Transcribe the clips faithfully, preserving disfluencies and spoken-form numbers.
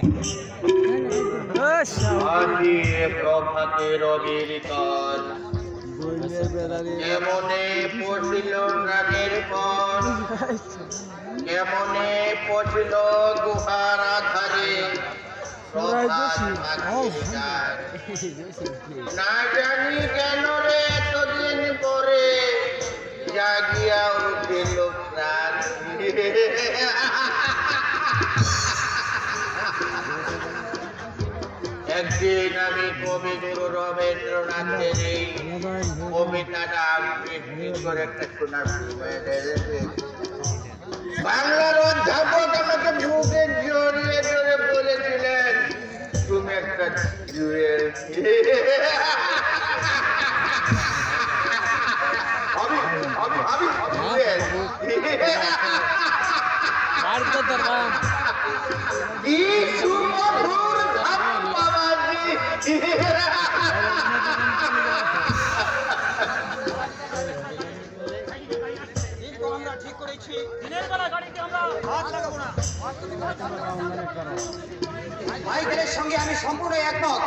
আজি প্রভাতে রবির কাল কেমনে পশিল রাগের পর কেমনে পশিল গুহার আধারে না জানি কেন রে এতদিন পরে জাগিয়া উঠিল প্রাণ। একদিন আমি কবিগুরু রবীন্দ্রনাথের এই কবিতাটা আবৃত্তি করে একটা শোনার বাংলার অধ্যাপক আমাকে বুকে জড়িয়ে ধরে বলেছিলেন তুমি একটা জুয়েল। আমি আমি আমি জুয়েল কি সুমধুর ধাপ্পাবাজি। ভাইদের সঙ্গে আমি সম্পূর্ণ একমত।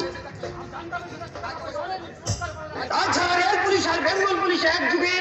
তাছাড়া রেল পুলিশ আর বেঙ্গল পুলিশ এক যুগে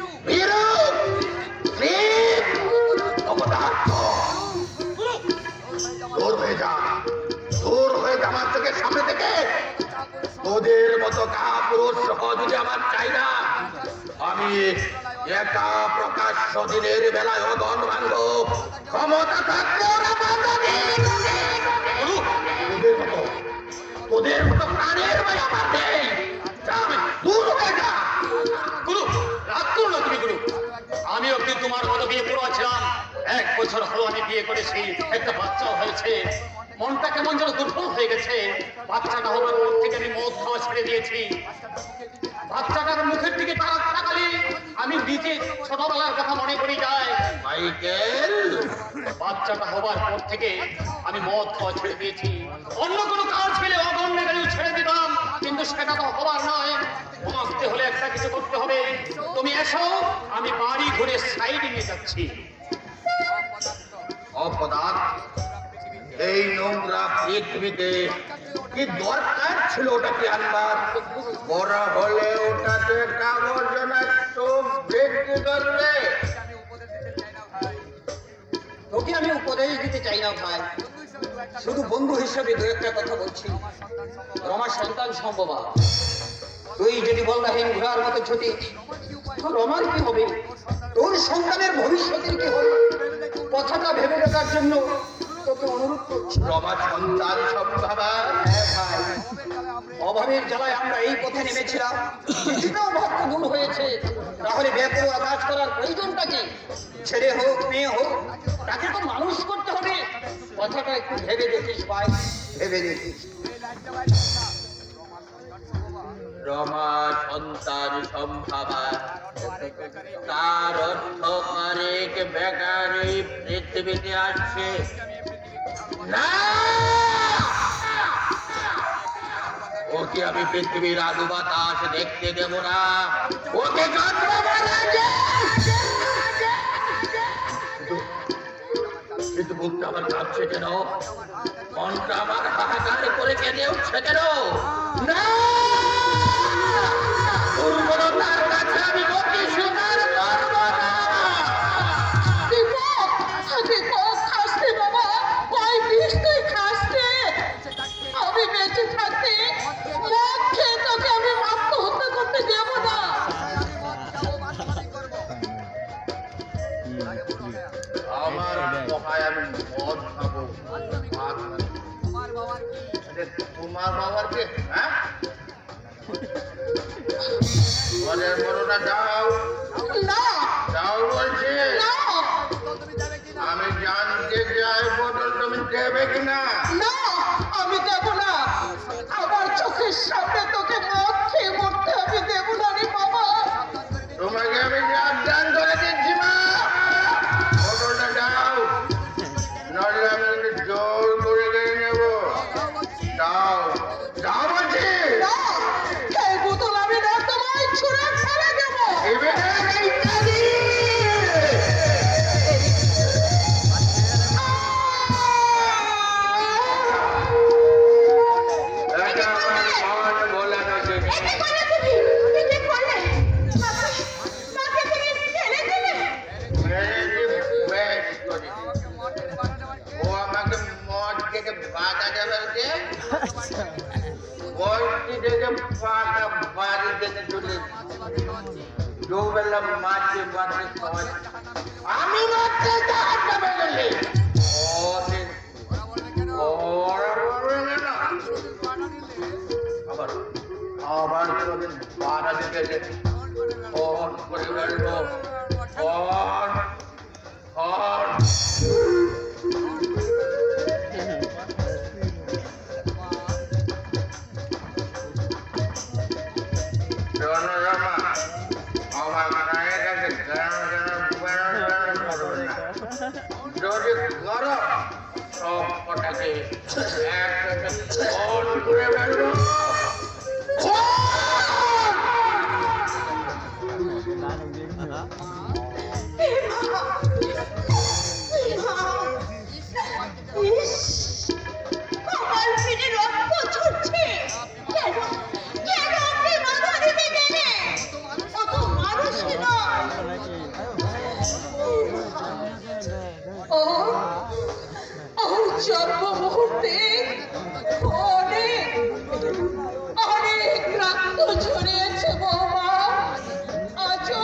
দূর হয়ে যা, দূর হয়ে যা আমার থেকে, সামনে থেকে। তোদের মতো কাপুরুষ যদি আমার চাই না, আমি একা প্রকাশ্য দিনের বেলায় অদন ভাঙব। ক্ষমতা থাকলে ওরা বাধা দেয়। তোদের মতো তোদের মতো প্রাণের ভাই আমার নেই। দূর হয়ে যা। গুরু রাগ করো না তুমি গুরু। আমি অব্দি তোমার মতো বিয়ে করেছিলাম। এক বছর হলো আমি বিয়ে করেছি, একটা বাচ্চাও হয়েছে। মনটা কেমন যেন দুর্বল হয়ে গেছে। বাচ্চাটা হবার পর থেকে আমি মদ খাওয়া ছেড়ে দিয়েছি। বাচ্চাটার মুখের দিকে তাকালে আমি নিজে ছোটবেলার কথা মনে পড়ে যায়। মাইকেল, বাচ্চাটা হবার পর থেকে আমি মদ খাওয়া ছেড়ে দিয়েছি। অন্য কোনো কাজ পেলে অগণ্য গেলেও ছেড়ে দিতাম, কিন্তু সেটা তো হবার নয়। বাঁচতে হলে একটা কিছু করতে হবে। তুমি এসো, আমি বাড়ি ঘুরে সাইডে নিয়ে যাচ্ছি। অপদার্থ, এই নোংরা পৃথিবীতে কি দরকার ছিল ওটাকে আনবার? বড় হলে ওটাতে আবর্জনা চোখ দেখতে করবে। তোকে আমি উপদেশ দিতে চাই না ভাই, শুধু বন্ধু হিসেবে দু একটা কথা বলছি। রমার সন্তান সম্ভবা, তুই যদি বলদাহীন ঘোড়ার মতো ছুটি, তো রমার কি হবে? তোর সন্তানের ভবিষ্যতের কি হবে? কথাটা ভেবে দেখার জন্য তোকে অনুরোধ করছি। রমার সন্তান সম্ভবা? হ্যাঁ ভাই, অভাবের জ্বালায় আমরা এই পথে নেমেছিলাম, কিছুটা অভাব তো দূর হয়েছে। তাহলে বেপরোয়া কাজ করার প্রয়োজনটা কি? ছেলে হোক মেয়ে হোক, তাকে তো মানুষ করতে হবে। কথাটা একটু ভেবে দেখিস ভাই, ভেবে দেখিস। রমা সন্তান সম্ভাবা, তার অর্থ অনেক বেকার এই পৃথিবীতে আসছে না। ওকে আমি পৃথিবীর আলু বাতাস দেখতে দেব না। ওকে কিন্তু বুকটা আমার কাঁপছে কেন? মনটা আমার হাহাকার করে কেঁদে উঠছে কেন? না, দুর্বলতার কাছে আমি গতি স্বীকার করব না। আমি বেঁচে থাকতে মদ খেয়ে তোকে আমি আত্মহত্যা করতে দেব না। আমার পোহায় আমি মদ খাবো। তোমার বাবার কে? হ্যাঁ, মনের মনটা যাও না, যাও বলছি। আমি জানতে চাই বোতল তুমি দেবে কিনা? না, আমি দেব না। আমার চোখের সামনে তোকে মদ খেয়ে মরতে আমি দেব না রে বাবা। তোমাকে আমি সাবধান করে দিচ্ছি মা, বোতলটা যাও, নইলে আমি জোর করে দিয়ে নেব। যাও যাও বলছি। এই বোতল আমি না তোমায় ছুঁড়ে ফেলে দেবো। থেকে বাঁধা যাবে যে বলটি থেকে পাটা বাড়ি থেকে চলে দুবেলা মাঝে মাঝে খাওয়াই আমি মাত্র যাবে গেলে আবার আবার কোনদিন বাধা দিতে গেলে ফোন করে বেরবো ফোন ফোন আমার মায়ের কাছে যদি করো সব কটাকে একসাথে ফোন করে বেরবো আমার পেটে রক্ত ছুটছে কেন কেন আপনি বাধা দিতে গেলে কত মানুষ না ও ও জন্ম মুহূর্তে অনেক অনেক রক্ত ঝরিয়েছে বৌমা আজও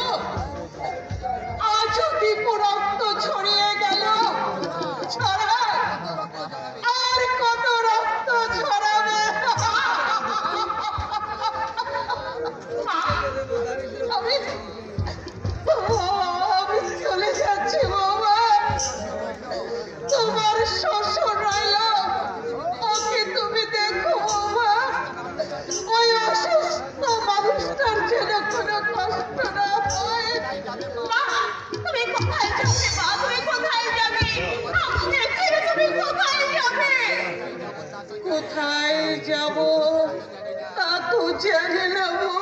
আজও দীপ রক্ত ছড়িয়ে গেল ছড়া আর কত রক্ত ছড়াবে আমি আমি চলে যাচ্ছি বাবা তোমার শ্বশুর রইল ওকে তুমি দেখো বাবা ওই অসুস্থ মানুষটার যেন কোনো কষ্ট না হয় মা তুমি কোথায় যাবে মা তুমি কোথায় যাবে আমাকে ছেড়ে তুমি কোথায় যাবে কোথায় যাব তা তো জানি না